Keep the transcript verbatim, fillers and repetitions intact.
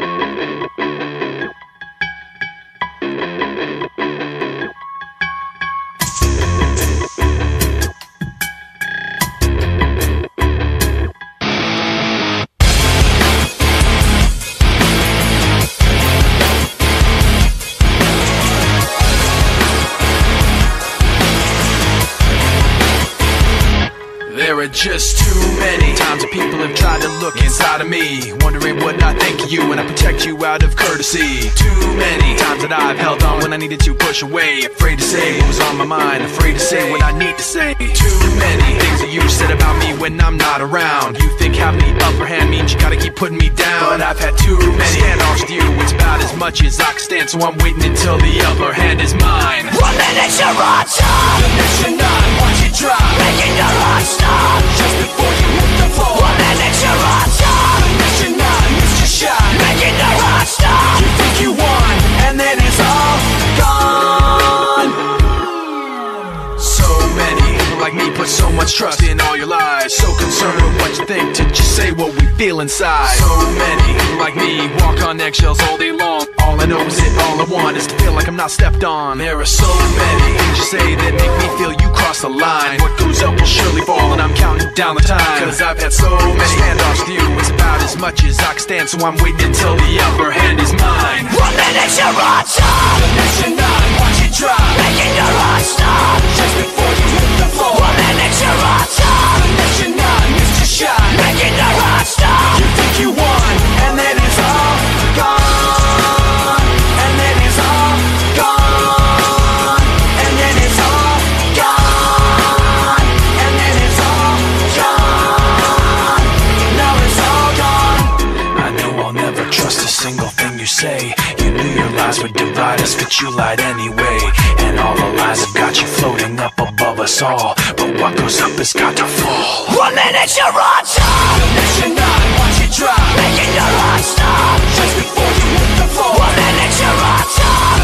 There are just too many times that people have tried to look inside of me, wondering what I think of you, and I protect you out of courtesy. Too many times that I've held on when I needed to push away, afraid to say what was on my mind, afraid to say what I need to say. Too many things that you said about me when I'm not around. You think having the upper hand means you gotta keep putting me down, but I've had too many standoffs with you. It's about as much as I can stand, so I'm waiting until the upper hand is mine. One minute you're on top, the next you're not, watch it drop, making your heart stop just before you hit the floor. One minute you're on top, the next you're not, missed your shot, making your heart stop. you think you won, and then it's all gone. So many people like me put so much trust in all your lies, so concerned with what you think to just say what we feel inside. So many people like me walk on eggshells all day long. All I know is it, all I want is to feel like I'm not stepped on. There are so many things you say that make me feel you cross the line. What goes up will surely fall, and I'm counting down the time, cause I've had so many standoffs with you. It's about as much as I can stand, so I'm waiting until the upper hand is mine. One minute you're on top, the next you're not, watch it drop, making your heart stop just before you hit the floor. One minute you're on top, the next you're not, missed your shot, making your heart stop. you think you won, and then it's all gone. And then it's all gone. And then it's all gone. And then it's all gone. Now it's all gone. I know I'll never trust a single thing you say. You knew your lies would divide us, but you lied anyway. And all the lies have got you floating up above us all, but what goes up has got to fall. One minute you're on top, The next you're not, watch it drop, making your heart stop just before you hit the floor. One minute you're on top,